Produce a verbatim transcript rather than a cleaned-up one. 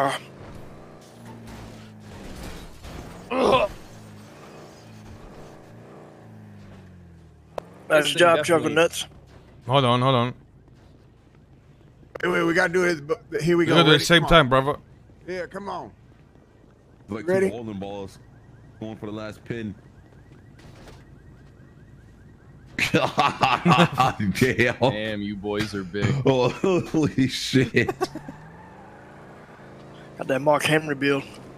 Uh. Ugh. Nice job, Chuckle Nuts. Hold on, hold on. Wait, wait, we gotta do it. Here we go. We gotta do it at the same time, brother. Yeah, come on. Like Ready? two bowling balls going for the last pin. God damn. Damn, you boys are big. Oh, holy shit. Got that Mark Henry build.